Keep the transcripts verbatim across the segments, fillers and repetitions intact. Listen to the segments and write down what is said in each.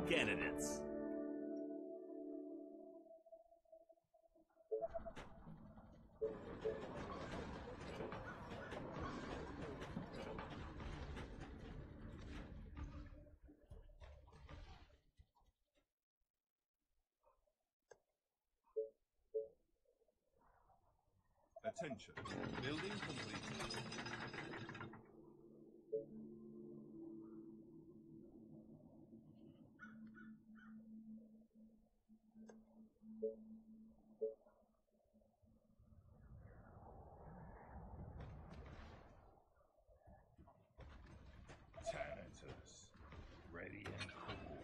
candidates. Attention. Building completed. Tanators. Ready and cool.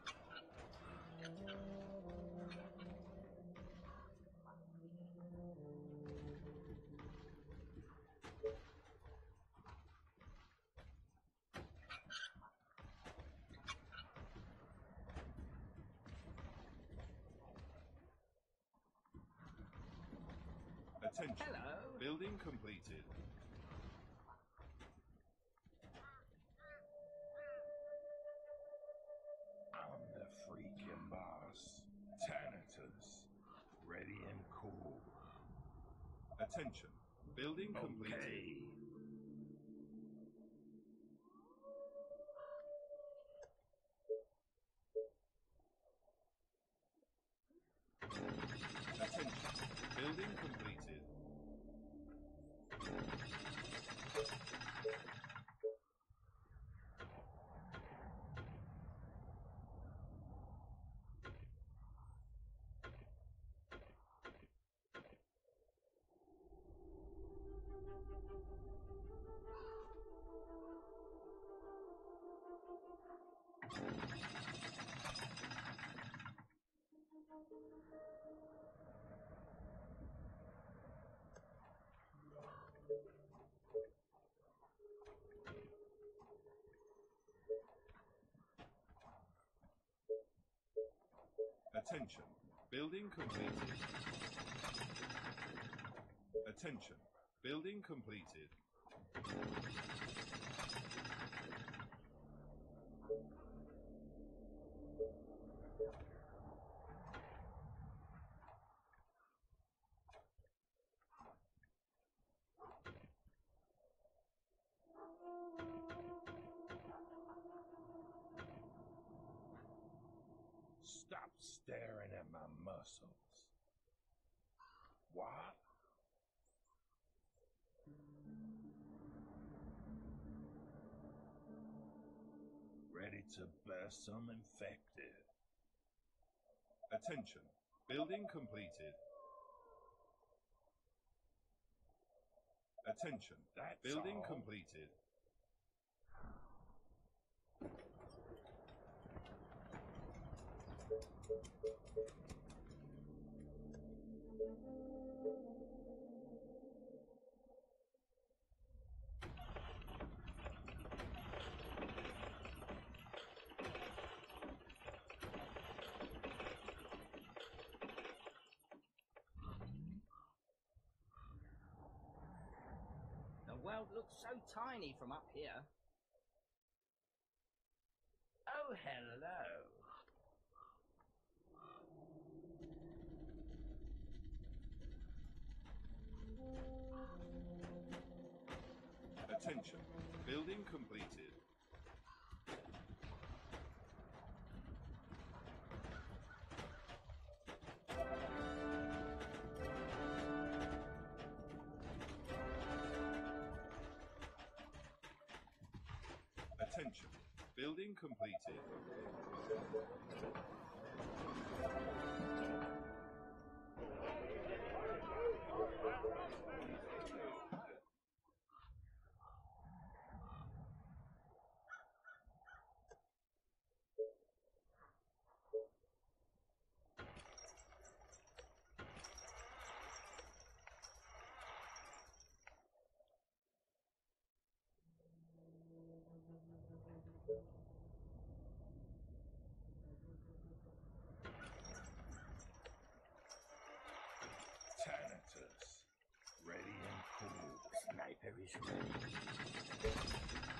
Attention. Hello. Building completed. I'm the freaking boss. Tanators. Ready and cool. Attention. Building completed. Okay. Attention. Building completed. Attention. Building completed. Attention. Building completed. Stop staring at my muscles. What? Ready to burst some infected. Attention. Building completed. Attention. That's building all. Completed. The world looks so tiny from up here. Oh, hello. Attention. Building completed. Attention. Building completed. Tanators. Ready and cool. Sniper is ready.